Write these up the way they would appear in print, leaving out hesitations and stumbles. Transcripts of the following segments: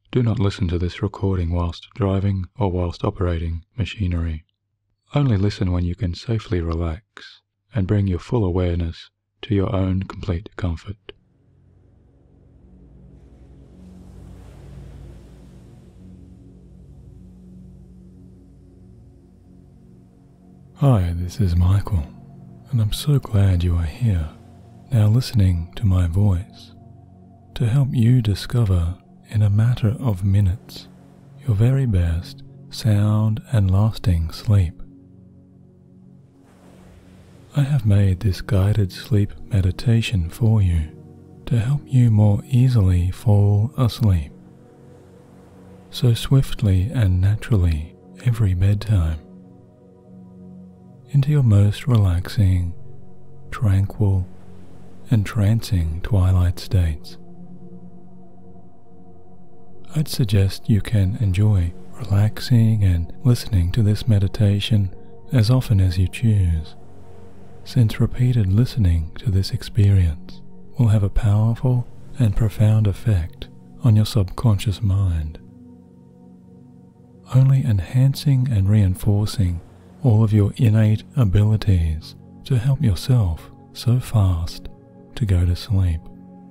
Do not listen to this recording whilst driving or whilst operating machinery. Only listen when you can safely relax and bring your full awareness to your own complete comfort. Hi, this is Michael, and I'm so glad you are here, now listening to my voice, to help you discover in a matter of minutes your very best sound and lasting sleep. I have made this guided sleep meditation for you to help you more easily fall asleep, so swiftly and naturally every bedtime, into your most relaxing, tranquil, entrancing twilight states. I'd suggest you can enjoy relaxing and listening to this meditation as often as you choose, since repeated listening to this experience will have a powerful and profound effect on your subconscious mind, only enhancing and reinforcing all of your innate abilities to help yourself so fast to go to sleep.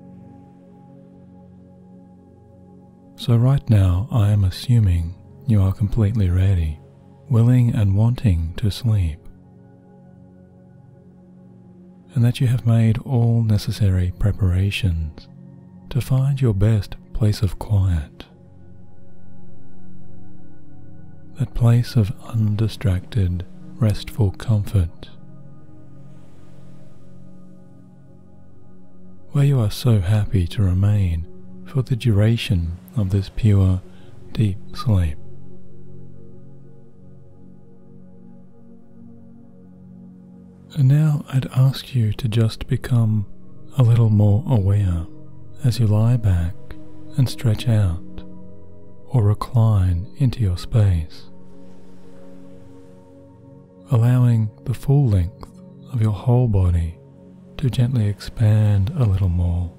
So right now I am assuming you are completely ready, willing and wanting to sleep, and that you have made all necessary preparations to find your best place of quiet, that place of undistracted, restful comfort, where you are so happy to remain for the duration of this pure, deep sleep. And now I'd ask you to just become a little more aware as you lie back and stretch out or recline into your space, allowing the full length of your whole body to gently expand a little more.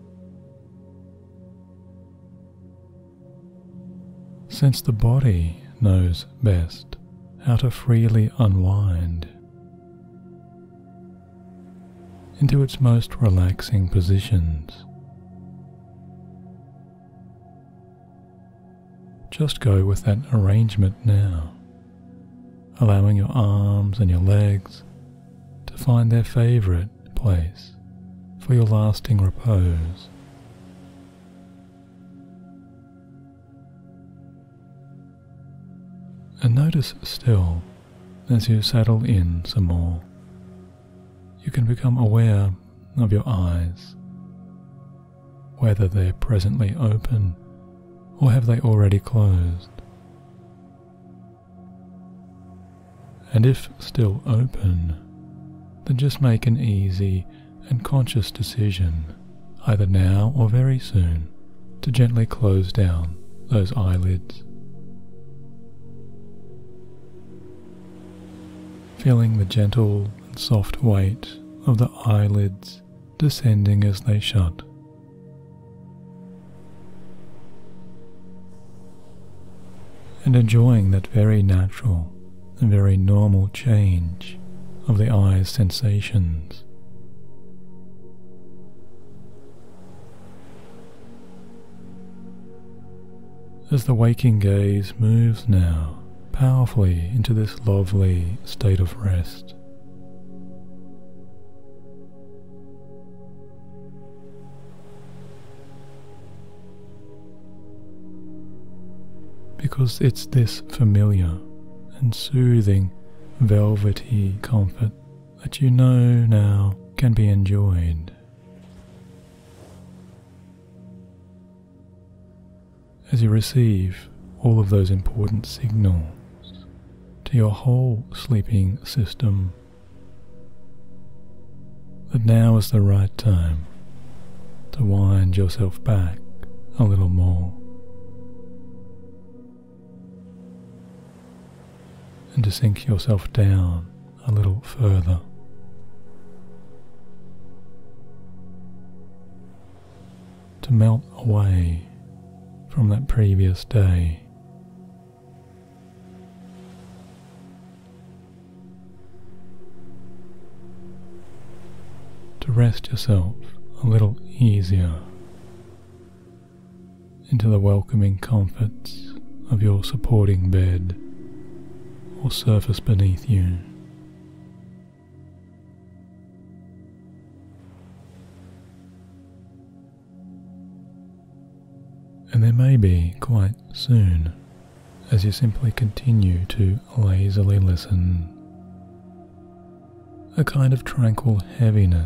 Since the body knows best how to freely unwind into its most relaxing positions, just go with that arrangement now, allowing your arms and your legs to find their favorite place for your lasting repose. And notice still, as you settle in some more, you can become aware of your eyes, whether they're presently open or have they already closed. And if still open, then just make an easy and conscious decision, either now or very soon, to gently close down those eyelids, feeling the gentle and soft weight of the eyelids descending as they shut. And enjoying that very natural and very normal change of the eye's sensations. As the waking gaze moves now powerfully into this lovely state of rest, because it's this familiar and soothing velvety comfort that you know now can be enjoyed. As you receive all of those important signals to your whole sleeping system, that now is the right time to wind yourself back a little more, and to sink yourself down a little further. To melt away from that previous day. To rest yourself a little easier into the welcoming comforts of your supporting bed or surface beneath you. And there may be quite soon, as you simply continue to lazily listen, a kind of tranquil heaviness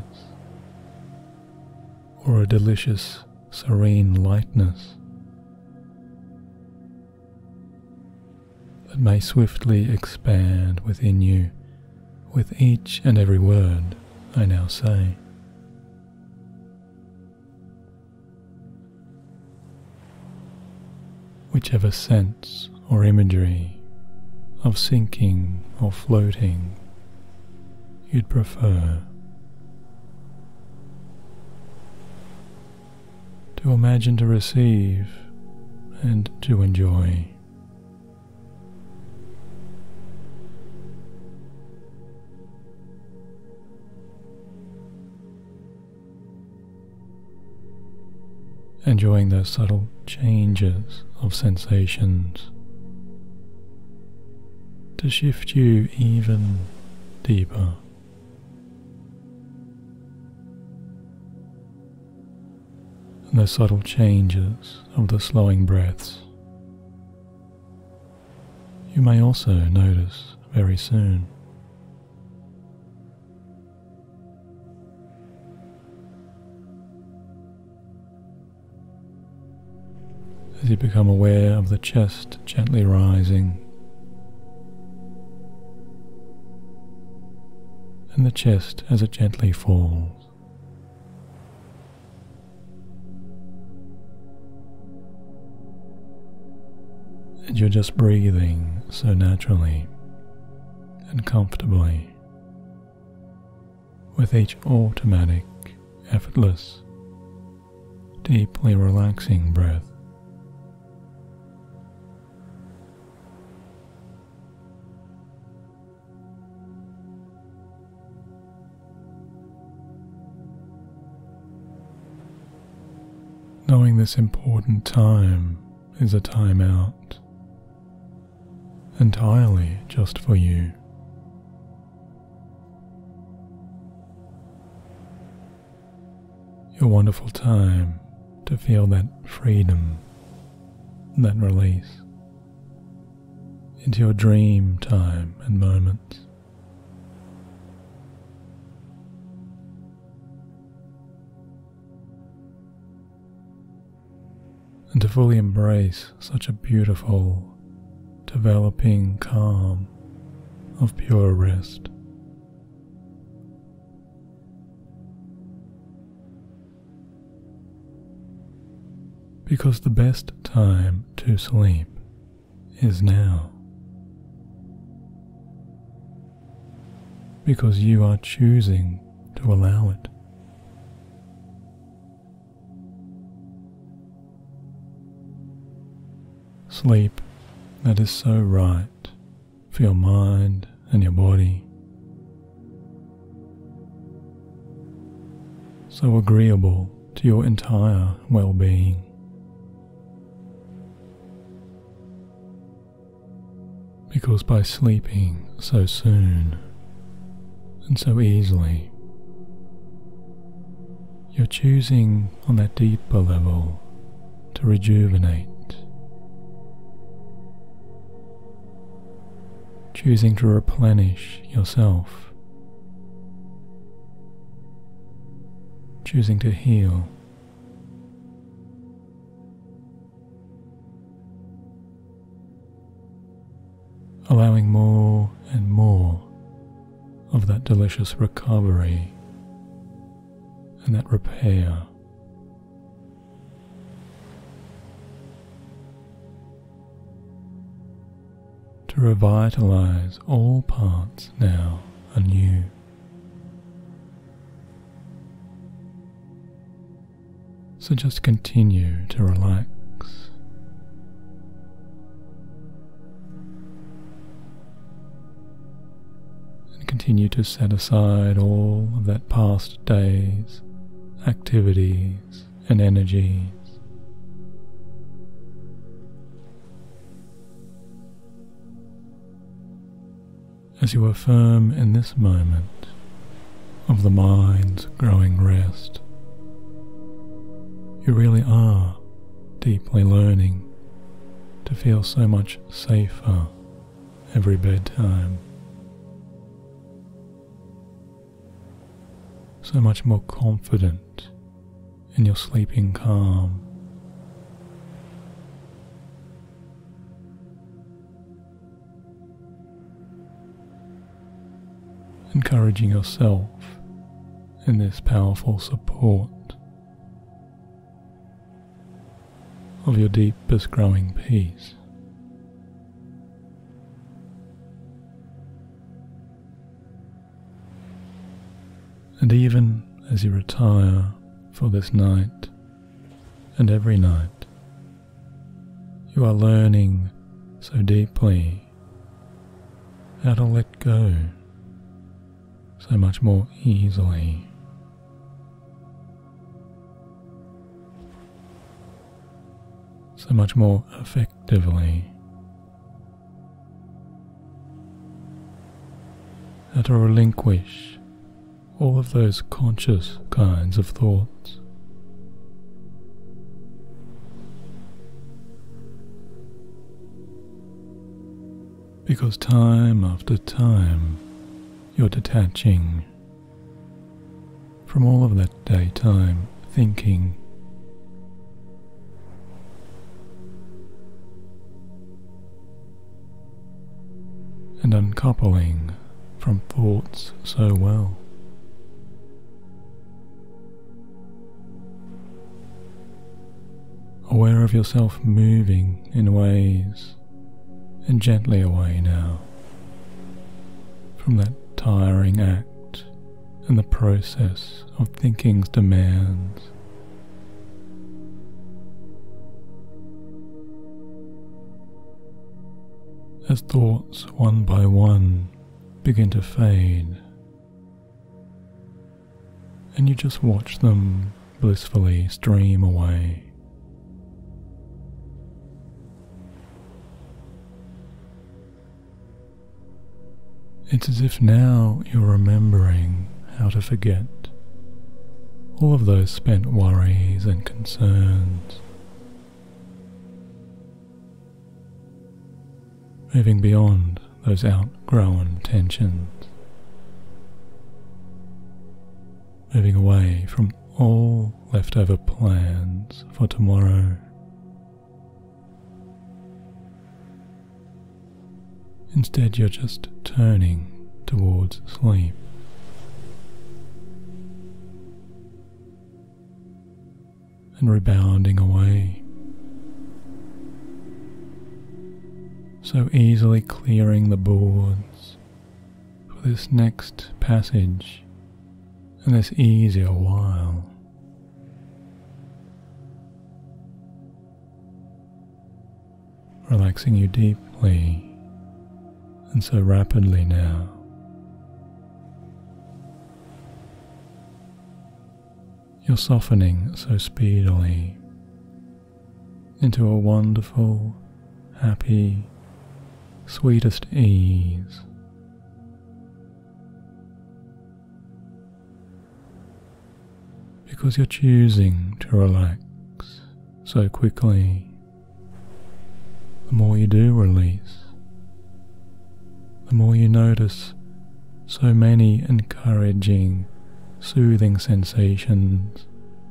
or a delicious, serene lightness that may swiftly expand within you with each and every word I now say. Whichever sense or imagery of sinking or floating you'd prefer. To imagine, to receive, and to enjoy. Enjoying those subtle changes of sensations to shift you even deeper. And the subtle changes of the slowing breaths you may also notice very soon. As you become aware of the chest gently rising and the chest as it gently falls. And you're just breathing so naturally and comfortably with each automatic, effortless, deeply relaxing breath. Knowing this important time is a time out, entirely just for you. Your wonderful time to feel that freedom, that release into your dream time and moments. And to fully embrace such a beautiful, developing calm of pure rest. Because the best time to sleep is now. Because you are choosing to allow it. Sleep that is so right for your mind and your body, so agreeable to your entire well-being. Because by sleeping so soon and so easily, you're choosing on that deeper level to rejuvenate, choosing to replenish yourself, choosing to heal, allowing more and more of that delicious recovery and that repair. To revitalize all parts now anew. So just continue to relax continue to set aside all of that past day's activities and energies. As you affirm in this moment of the mind's growing rest, you really are deeply learning to feel so much safer every bedtime, so much more confident in your sleeping calm. Encouraging yourself in this powerful support of your deepest growing peace. And even as you retire for this night and every night, you are learning so deeply how to let go so much more easily. So much more effectively. How to relinquish all of those conscious kinds of thoughts. Because time after time, you're detaching from all of that daytime thinking. And uncoupling from thoughts so well. Aware of yourself moving in ways and gently away now from that tiring act and the process of thinking's demands. As thoughts one by one begin to fade, and you just watch them blissfully stream away. It's as if now you're remembering how to forget all of those spent worries and concerns, moving beyond those outgrown tensions, moving away from all leftover plans for tomorrow. Instead, you're just turning towards sleep. And rebounding away, so easily clearing the boards for this next passage and this easier while. Relaxing you deeply and so rapidly now. You're softening so speedily into a wonderful, happy, sweetest ease. Because you're choosing to relax so quickly, the more you do release, the more you notice so many encouraging, soothing sensations.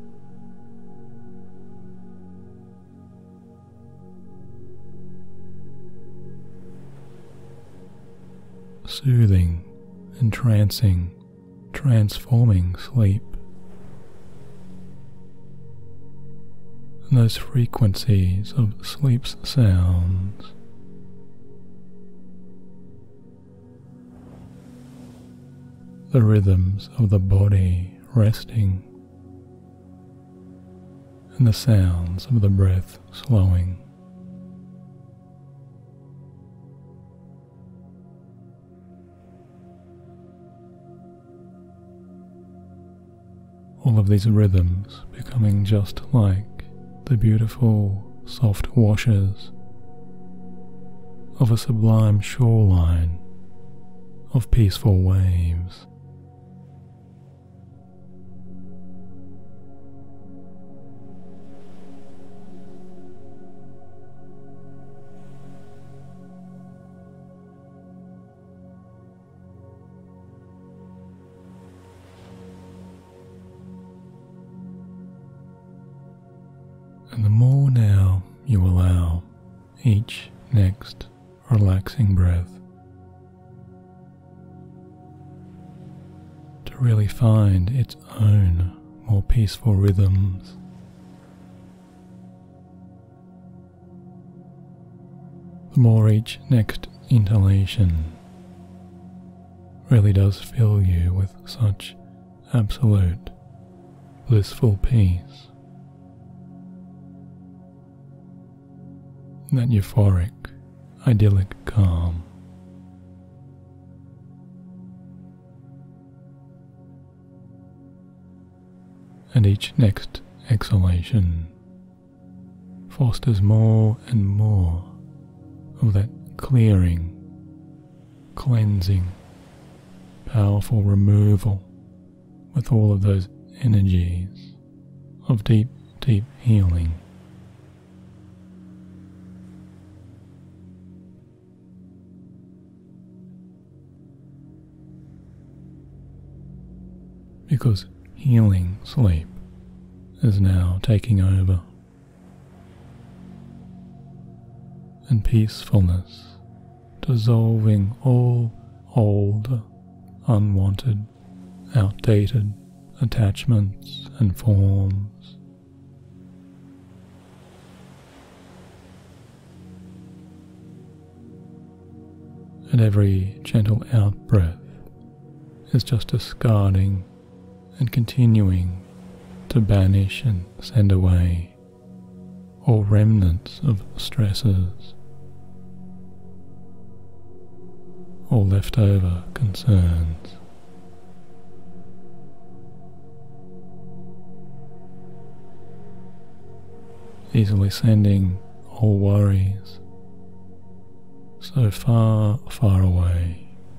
Soothing, entrancing, transforming sleep. And those frequencies of sleep's sounds. The rhythms of the body resting, and the sounds of the breath slowing. all of these rhythms becoming just like the beautiful soft washes of a sublime shoreline of peaceful waves. And the more now you allow each next relaxing breath to really find its own more peaceful rhythms, the more each next inhalation really does fill you with such absolute blissful peace, that euphoric, idyllic calm. And each next exhalation fosters more and more of that clearing, cleansing, powerful removal with all of those energies of deep, deep healing. Because healing sleep is now taking over, and peacefulness dissolving all old, unwanted, outdated attachments and forms. And every gentle out-breath is just discarding and continuing to banish and send away all remnants of stresses, all leftover concerns. Easily sending all worries so far, far away.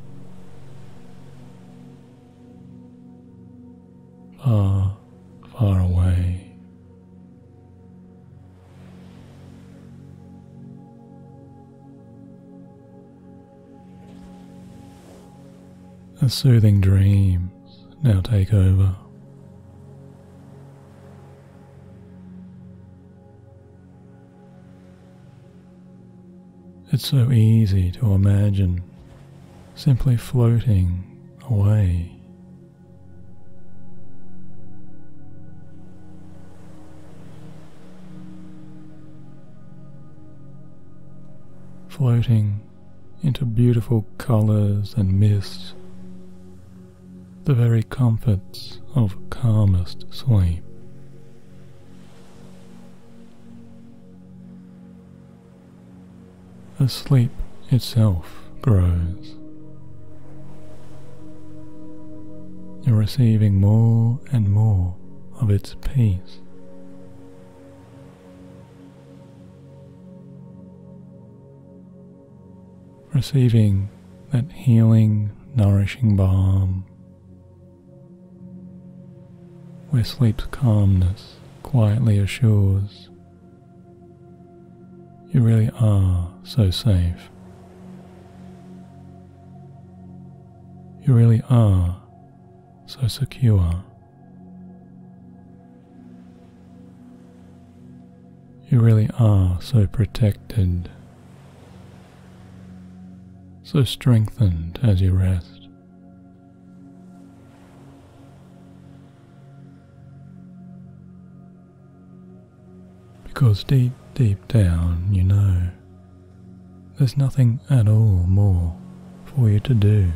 Far, far away. As soothing dreams now take over, it's so easy to imagine simply floating away. Floating into beautiful colours and mists, the very comforts of calmest sleep. As sleep itself grows, you're receiving more and more of its peace. Receiving that healing, nourishing balm, where sleep's calmness quietly assures you really are so safe. You really are so secure. You really are so protected, so strengthened as you rest. Because deep, deep down you know there's nothing at all more for you to do.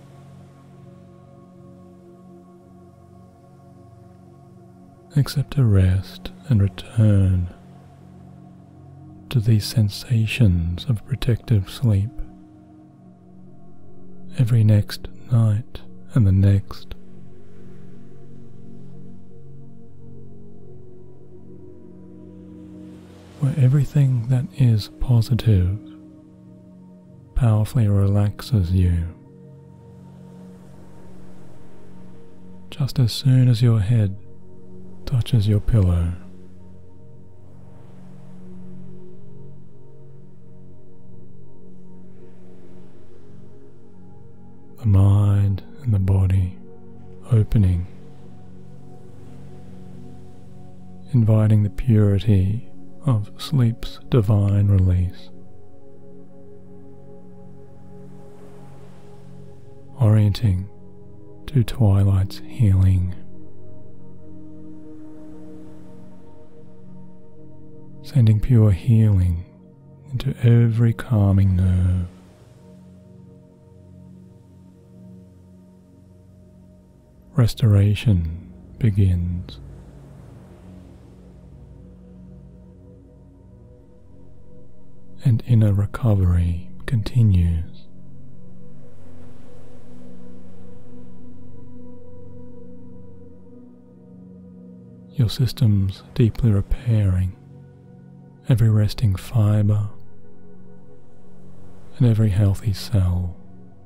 Except to rest and return to these sensations of protective sleep every next night and the next, where everything that is positive powerfully relaxes you. Just as soon as your head touches your pillow. The mind and the body opening, inviting the purity of sleep's divine release, orienting to twilight's healing, sending pure healing into every calming nerve. Restoration begins. And inner recovery continues. Your system's deeply repairing every resting fibre and every healthy cell,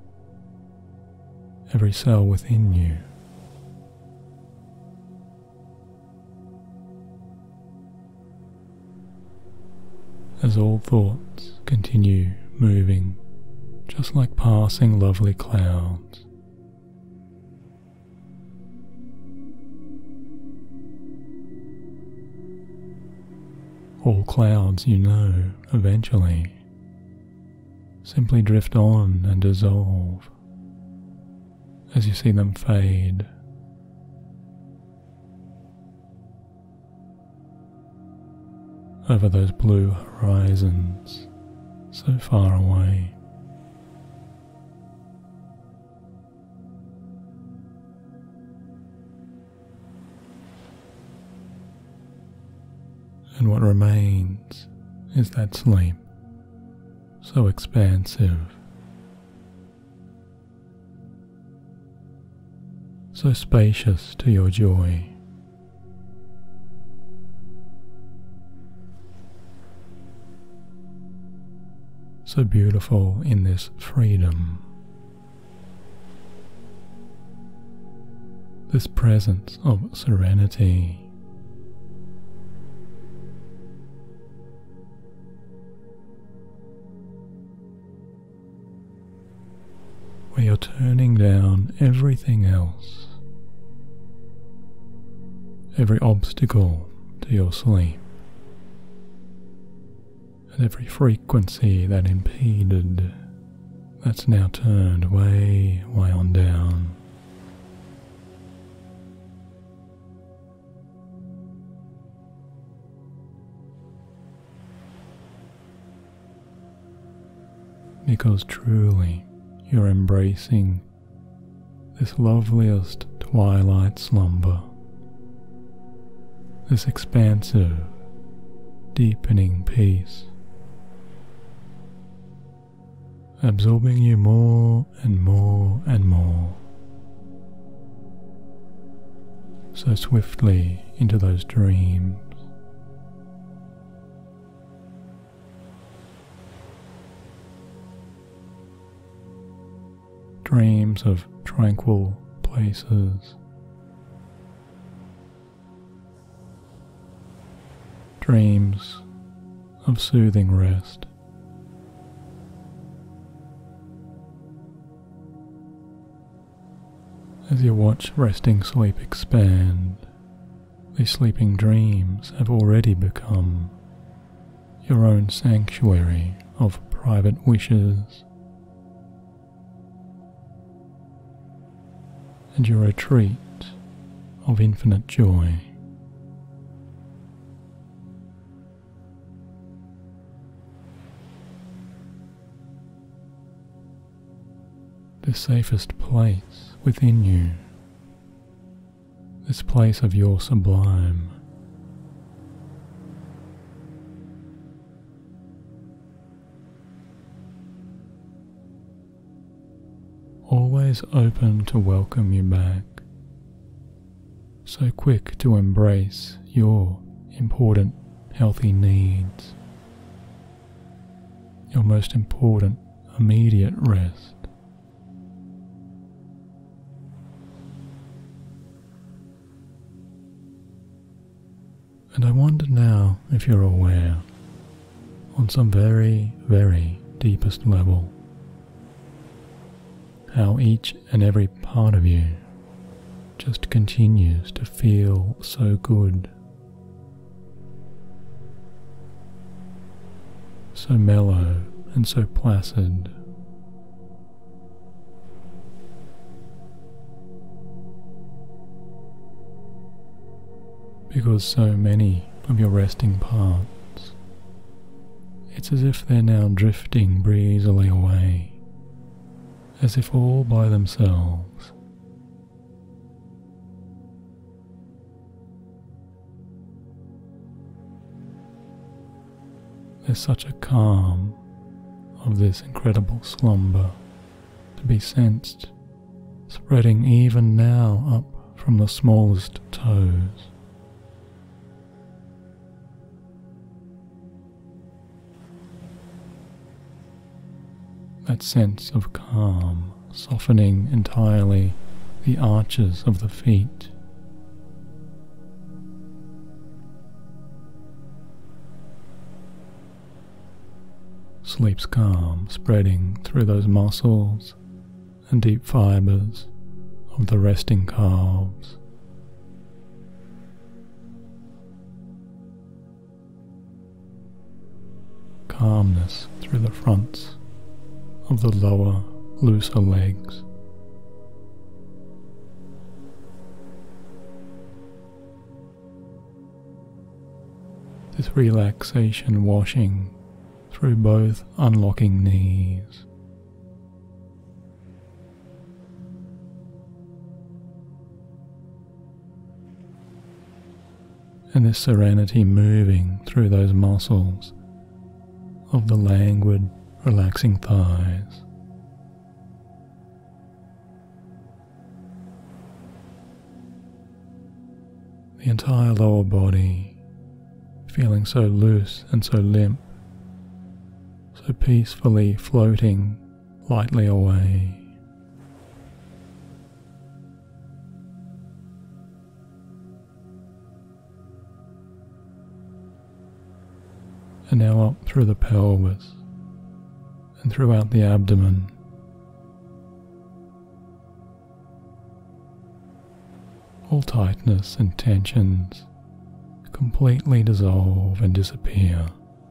every cell within you. As all thoughts continue moving, just like passing lovely clouds. All clouds, you know, eventually simply drift on and dissolve as you see them fade. Over those blue horizons, so far away. And what remains is that sleep, so expansive, so spacious to your joy. So beautiful in this freedom, this presence of serenity. Where you're turning down everything else, every obstacle to your sleep. Every frequency that impeded, that's now turned way on down. Because truly you're embracing this loveliest twilight slumber, this expansive, deepening peace, absorbing you more and more and more, so swiftly into those dreams. Dreams of tranquil places, dreams of soothing rest. As you watch resting sleep expand, these sleeping dreams have already become your own sanctuary of private wishes and your retreat of infinite joy. The safest place within you, this place of your sublime. Always open to welcome you back, so quick to embrace your important healthy needs, your most important immediate rest. And I wonder now if you're aware, on some very, very deepest level, how each and every part of you just continues to feel so good, so mellow and so placid. Because so many of your resting parts, it's as if they're now drifting breezily away, as if all by themselves. There's such a calm of this incredible slumber to be sensed, spreading even now up from the smallest toes. That sense of calm softening entirely the arches of the feet. Sleep's calm spreading through those muscles and deep fibers of the resting calves. Calmness through the fronts of the lower, looser legs. This relaxation washing through both unlocking knees. And this serenity moving through those muscles of the languid, relaxing thighs. The entire lower body feeling so loose and so limp, so peacefully floating lightly away. And now up through the pelvis and throughout the abdomen. All tightness and tensions completely dissolve and disappear.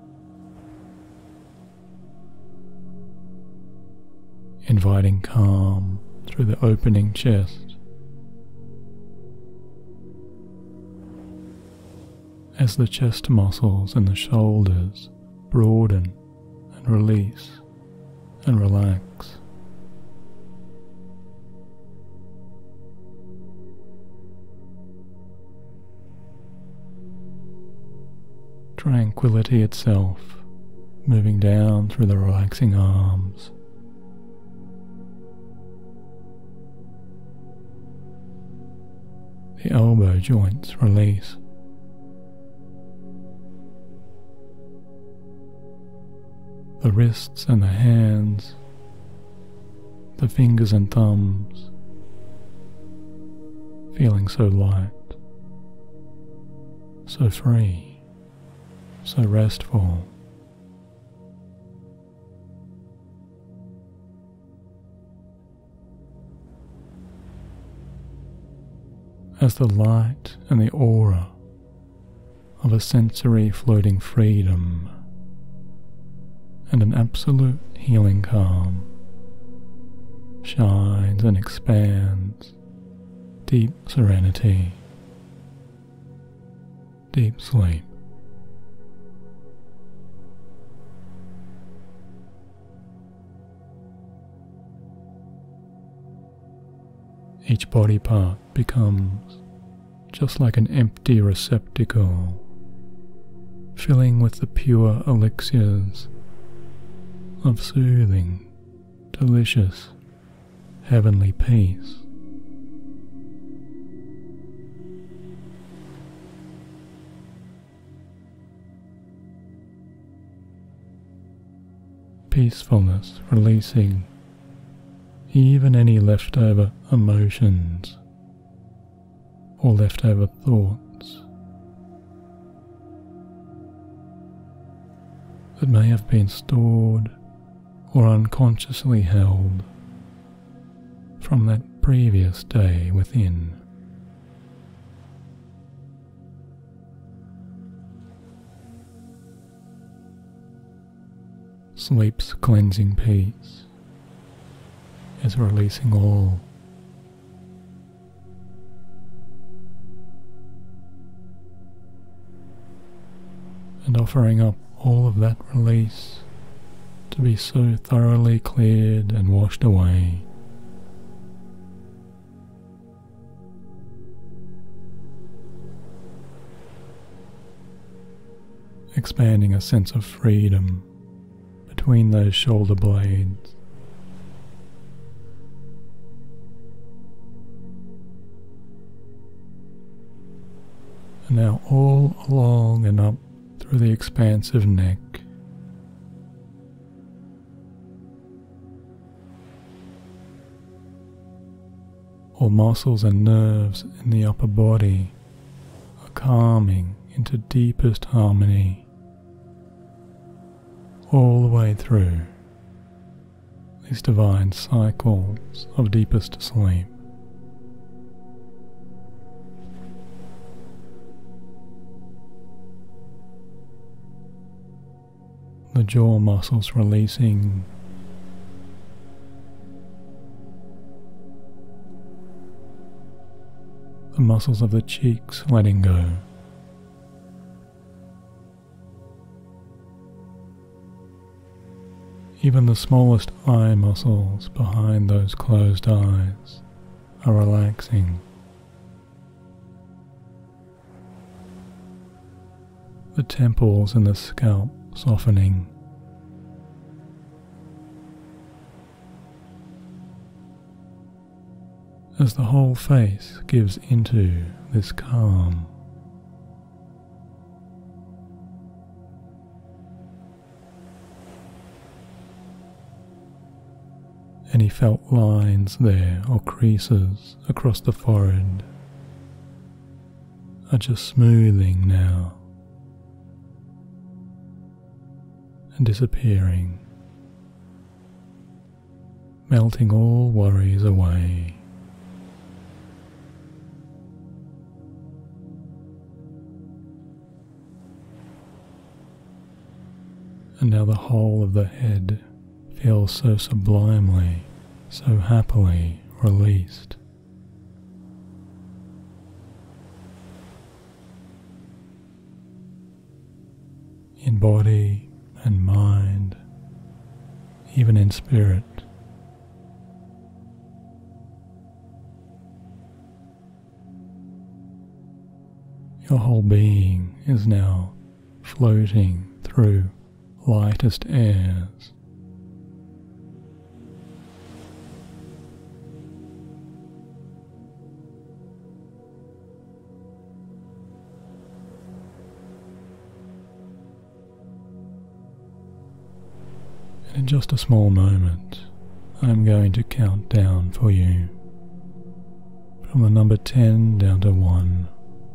Inviting calm through the opening chest as the chest muscles and the shoulders broaden and release and relax. Tranquility itself moving down through the relaxing arms. The elbow joints release. The wrists and the hands, the fingers and thumbs, feeling so light, so free, so restful. As the light and the aura of a sensory floating freedom and an absolute healing calm shines and expands, deep serenity, deep sleep. Each body part becomes just like an empty receptacle, filling with the pure elixirs of soothing, delicious, heavenly peace. peacefulness, releasing even any leftover emotions or leftover thoughts that may have been stored or unconsciously held from that previous day within. Sleep's cleansing peace is releasing all. And offering up all of that release to be so thoroughly cleared and washed away. Expanding a sense of freedom between those shoulder blades. And now all along and up through the expansive neck. All muscles and nerves in the upper body are calming into deepest harmony all the way through these divine cycles of deepest sleep. The jaw muscles releasing, the muscles of the cheeks letting go, even the smallest eye muscles behind those closed eyes are relaxing. The temples and the scalp softening. As the whole face gives into this calm. Any felt lines there or creases across the forehead are just smoothing now and disappearing, melting all worries away. And now the whole of the head feels so sublimely, so happily released. In body and mind, even in spirit. Your whole being is now floating through lightest airs. And in just a small moment, I'm going to count down for you from the number 10 down to 1.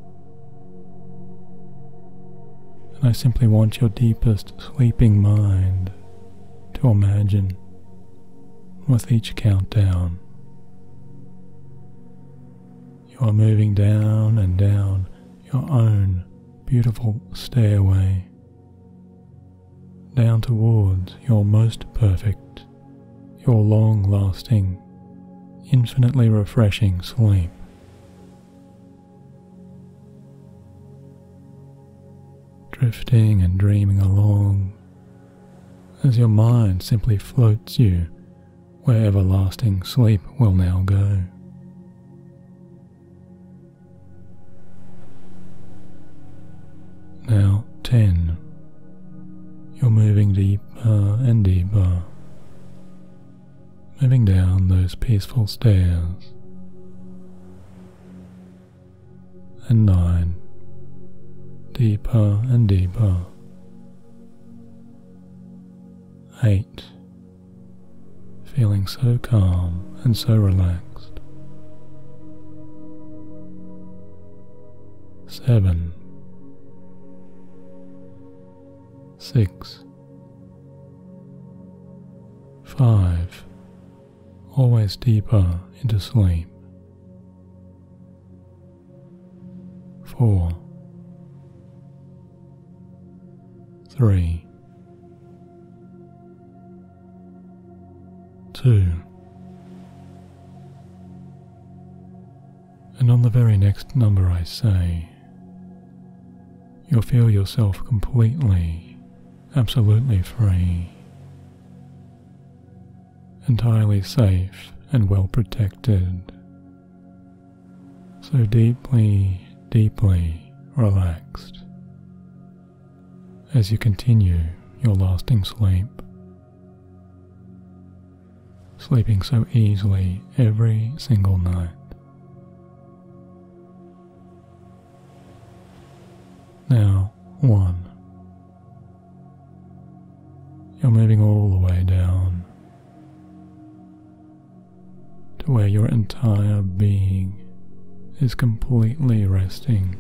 I simply want your deepest sleeping mind to imagine with each countdown you are moving down and down your own beautiful stairway, down towards your most perfect, your long-lasting, infinitely refreshing sleep. Drifting and dreaming along as your mind simply floats you where everlasting sleep will now go. Now 10. You're moving deeper and deeper, moving down those peaceful stairs. And 9. Deeper and deeper. 8. Feeling so calm and so relaxed. 7. 6. 5. Always deeper into sleep. 4. 3. 2. And on the very next number I say, you'll feel yourself completely, absolutely free, entirely safe and well protected, so deeply, deeply relaxed as you continue your lasting sleep, sleeping so easily every single night. Now, 1. You're moving all the way down to where your entire being is completely resting,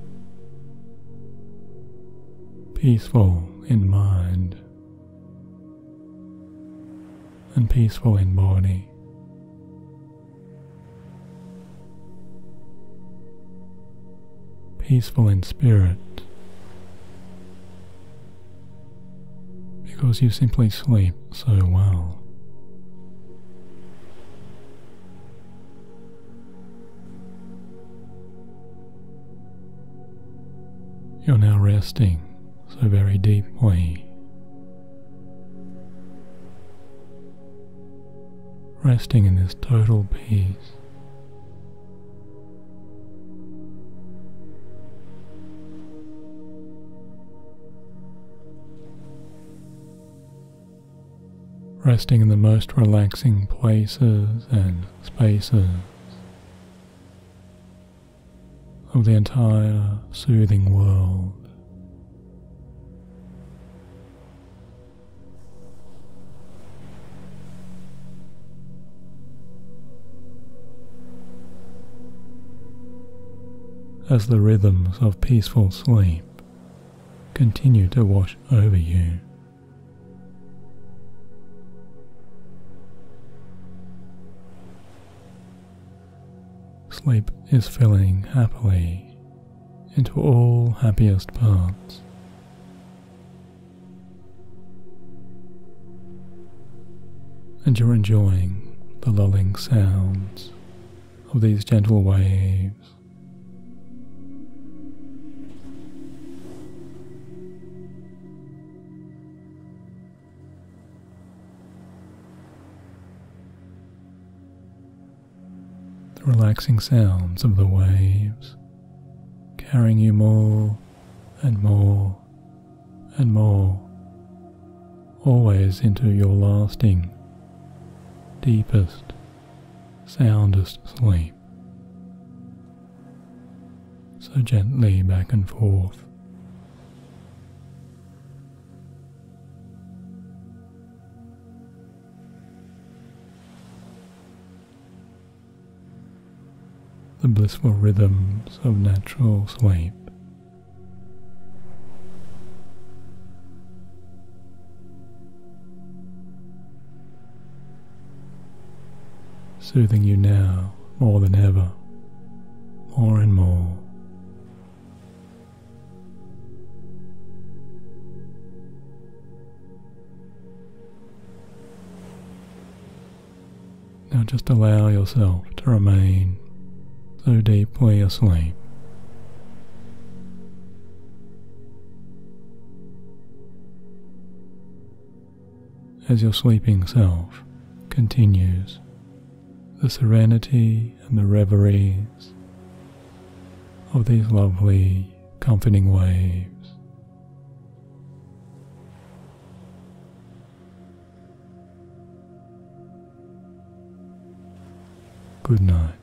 peaceful in mind and peaceful in body. Peaceful in spirit, because you simply sleep so well. You're now resting so very deeply, resting in this total peace. Resting in the most relaxing places and spaces of the entire soothing world. As the rhythms of peaceful sleep continue to wash over you. Sleep is filling happily into all happiest parts. And you're enjoying the lulling sounds of these gentle waves. The relaxing sounds of the waves carrying you more and more and more, always into your lasting, deepest, soundest sleep, so gently back and forth. The blissful rhythms of natural sleep. Soothing you now more than ever, more and more. Now just allow yourself to remain so deeply asleep. As your sleeping self continues the serenity and the reveries of these lovely, comforting waves. Good night.